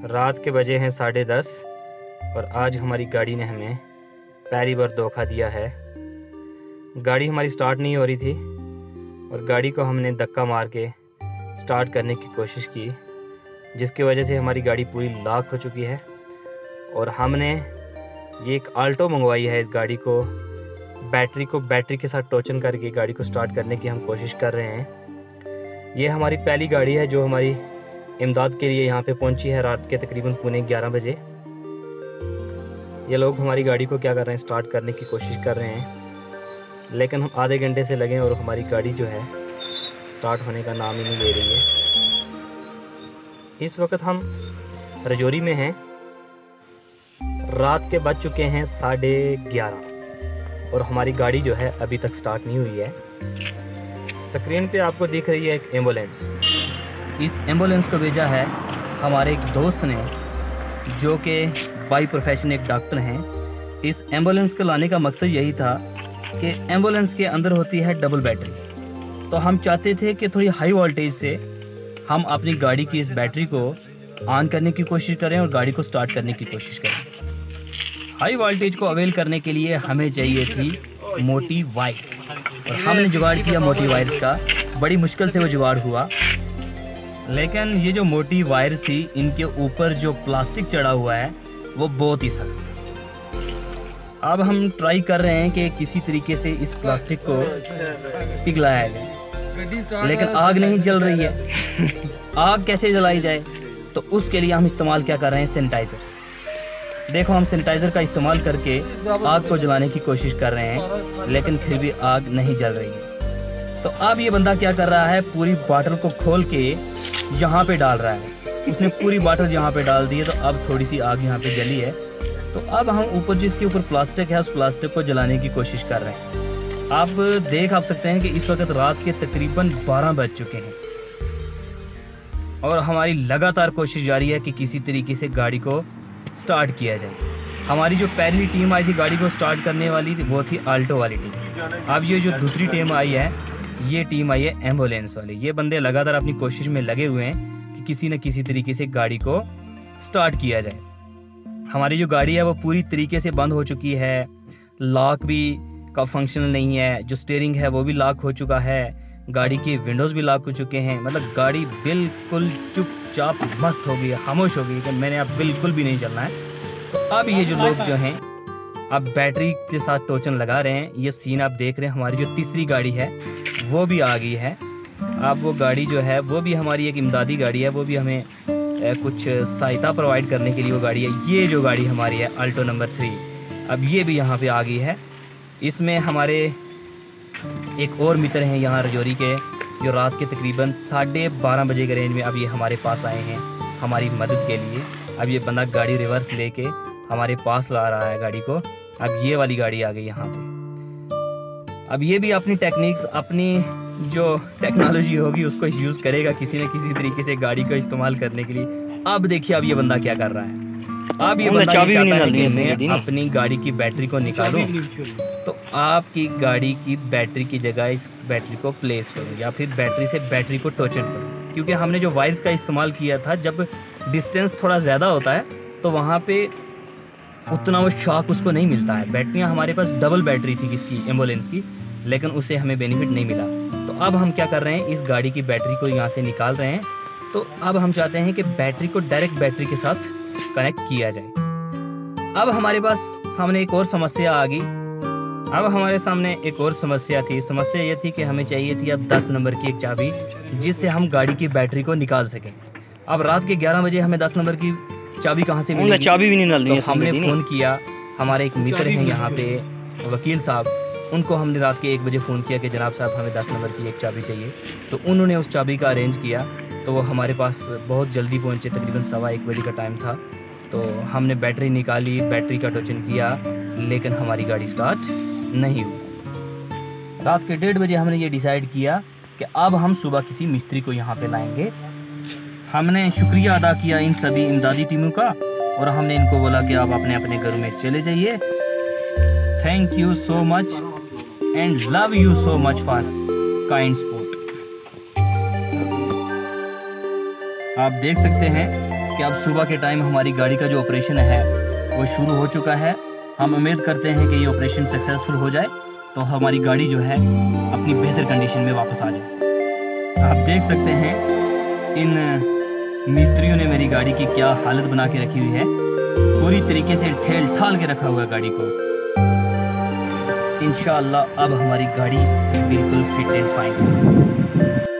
रात के बजे हैं 10:30 और आज हमारी गाड़ी ने हमें पहली बार धोखा दिया है। गाड़ी हमारी स्टार्ट नहीं हो रही थी और गाड़ी को हमने धक्का मार के स्टार्ट करने की कोशिश की, जिसकी वजह से हमारी गाड़ी पूरी लॉक हो चुकी है। और हमने ये एक आल्टो मंगवाई है। इस गाड़ी को बैटरी के साथ टोचन करके गाड़ी को स्टार्ट करने की हम कोशिश कर रहे हैं। ये हमारी पहली गाड़ी है जो हमारी इमदाद के लिए यहाँ पे पहुँची है रात के तकरीबन 11:15 बजे। ये लोग हमारी गाड़ी को क्या कर रहे हैं, स्टार्ट करने की कोशिश कर रहे हैं, लेकिन हम आधे घंटे से लगे और हमारी गाड़ी जो है स्टार्ट होने का नाम ही नहीं ले रही है। इस वक्त हम रजौरी में हैं। रात के बज चुके हैं 11:30 और हमारी गाड़ी जो है अभी तक स्टार्ट नहीं हुई है। स्क्रीन पे आपको दिख रही है एक एम्बुलेंस। इस एम्बुलेंस को भेजा है हमारे एक दोस्त ने, जो कि बाई प्रोफेशन एक डॉक्टर हैं। इस एम्बुलेंस को लाने का मकसद यही था कि एम्बुलेंस के अंदर होती है डबल बैटरी, तो हम चाहते थे कि थोड़ी हाई वोल्टेज से हम अपनी गाड़ी की इस बैटरी को ऑन करने की कोशिश करें और गाड़ी को स्टार्ट करने की कोशिश करें। हाई वोल्टेज को अवेल करने के लिए हमें चाहिए थी मोटी वायर्स और हमने जुगाड़ किया मोटी वायर्स का। बड़ी मुश्किल से वो जुगाड़ हुआ, लेकिन ये जो मोटी वायर्स थी इनके ऊपर जो प्लास्टिक चढ़ा हुआ है वो बहुत ही सख्त। अब हम ट्राई कर रहे हैं कि किसी तरीके से इस प्लास्टिक को पिघलाया जाए, लेकिन आग नहीं जल रही है। आग कैसे जलाई जाए, तो उसके लिए हम इस्तेमाल क्या कर रहे हैं, सैनिटाइज़र। देखो, हम सैनिटाइज़र का इस्तेमाल करके आग को जलाने की कोशिश कर रहे हैं, लेकिन फिर भी आग नहीं जल रही है। तो अब ये बंदा क्या कर रहा है, पूरी बॉटल को खोल के यहाँ पे डाल रहा है। उसने पूरी बॉटल यहाँ पे डाल दी है, तो अब थोड़ी सी आग यहाँ पे जली है। तो अब हम ऊपर जिसके ऊपर प्लास्टिक है उस प्लास्टिक को जलाने की कोशिश कर रहे हैं। आप देख सकते हैं कि इस वक्त रात के तकरीबन 12 बज चुके हैं और हमारी लगातार कोशिश जारी है कि किसी तरीके से गाड़ी को स्टार्ट किया जाए। हमारी जो पहली टीम आई थी गाड़ी को स्टार्ट करने वाली थी, वो थी आल्टो वाली टीम। अब ये जो दूसरी टीम आई है, ये टीम आई है एम्बुलेंस वाली। ये बंदे लगातार अपनी कोशिश में लगे हुए हैं कि किसी न किसी तरीके से गाड़ी को स्टार्ट किया जाए। हमारी जो गाड़ी है वो पूरी तरीके से बंद हो चुकी है, लॉक भी का फंक्शनल नहीं है, जो स्टीयरिंग है वो भी लॉक हो चुका है, गाड़ी के विंडोज़ भी लॉक हो चुके हैं। मतलब गाड़ी बिल्कुल चुपचाप मस्त हो गई है, खामोश हो गई कि मैंने अब बिल्कुल भी नहीं चलना है। तो अब ये जो लोग जो हैं अब बैटरी के साथ टोचन लगा रहे हैं। ये सीन आप देख रहे हैं। हमारी जो तीसरी गाड़ी है वो भी आ गई है। अब वो गाड़ी जो है वो भी हमारी एक इमदादी गाड़ी है, वो भी हमें कुछ सहायता प्रोवाइड करने के लिए वो गाड़ी है। ये जो गाड़ी हमारी है आल्टो नंबर 3, अब ये भी यहाँ पे आ गई है। इसमें हमारे एक और मित्र हैं यहाँ रजौरी के, जो रात के तकरीबन 12:30 बजे के रेंज में अब ये हमारे पास आए हैं हमारी मदद के लिए। अब ये बंदा गाड़ी रिवर्स लेके हमारे पास ला रहा है गाड़ी को। अब ये वाली गाड़ी आ गई यहाँ पे। अब ये भी अपनी टेक्निक्स, अपनी जो टेक्नोलॉजी होगी उसको यूज़ करेगा किसी न किसी तरीके से गाड़ी का इस्तेमाल करने के लिए। अब देखिए अब ये बंदा क्या कर रहा है। अब ये बंदा ये चाहता है कि मैं अपनी गाड़ी की बैटरी को निकालूं, तो आपकी गाड़ी की बैटरी की जगह इस बैटरी को प्लेस करूं या फिर बैटरी से बैटरी को टोचन करूं। क्योंकि हमने जो वायर्स का इस्तेमाल किया था, जब डिस्टेंस थोड़ा ज़्यादा होता है तो वहाँ पे उतना वो शॉक उसको नहीं मिलता है। बैटरियाँ हमारे पास डबल बैटरी थी किसकी, एम्बुलेंस की, लेकिन उससे हमें बेनिफिट नहीं मिला। तो अब हम क्या कर रहे हैं, इस गाड़ी की बैटरी को यहाँ से निकाल रहे हैं। तो अब हम चाहते हैं कि बैटरी को डायरेक्ट बैटरी के साथ कनेक्ट किया जाए। अब हमारे पास सामने एक और समस्या आ गई। अब हमारे सामने एक और समस्या थी। समस्या ये थी कि हमें चाहिए थी अब 10 नंबर की एक चाबी, जिससे हम गाड़ी की बैटरी को निकाल सकें। अब रात के 11 बजे हमें 10 नंबर की चाबी कहाँ से मिलेगी? चाबी भी नहीं डाल रही है। तो हमने फ़ोन किया, हमारे एक मित्र हैं यहाँ पे वकील साहब, उनको हमने रात के 1 बजे फ़ोन किया कि जनाब साहब हमें 10 नंबर की एक चाबी चाहिए। तो उन्होंने उस चाबी का अरेंज किया, तो वो हमारे पास बहुत जल्दी पहुँचे। तकरीबन 1:15 बजे का टाइम था। तो हमने बैटरी निकाली, बैटरी का टोचन किया, लेकिन हमारी गाड़ी स्टार्ट नहीं हुई। रात के 1:30 बजे हमने ये डिसाइड किया कि अब हम सुबह किसी मिस्त्री को यहाँ पे लाएंगे। हमने शुक्रिया अदा किया इन सभी इमदादी टीमों का और हमने इनको बोला कि आप अपने अपने घरों में चले जाइए। Thank you so much and love you so much for kind support. आप देख सकते हैं कि अब सुबह के टाइम हमारी गाड़ी का जो ऑपरेशन है वो शुरू हो चुका है। हम उम्मीद करते हैं कि ये ऑपरेशन सक्सेसफुल हो जाए तो हमारी गाड़ी जो है अपनी बेहतर कंडीशन में वापस आ जाए। आप देख सकते हैं इन मिस्त्रियों ने मेरी गाड़ी की क्या हालत बना के रखी हुई है, पूरी तरीके से ठेल ठाल के रखा हुआ है गाड़ी को। इंशाअल्लाह अब हमारी गाड़ी बिल्कुल फिट एंड फाइन है।